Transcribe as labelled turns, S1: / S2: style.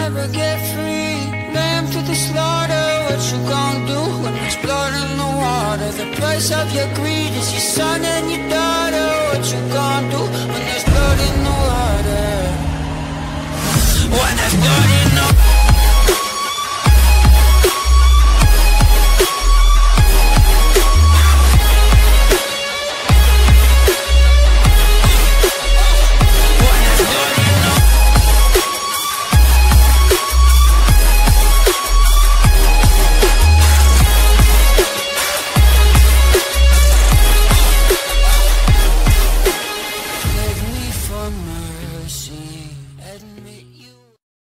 S1: never get free. Lamb to the slaughter, what you gon' do when there's blood in the water? The price of your greed is your son and your daughter. What you gon' do when there's blood in the water? When there's blood in the water.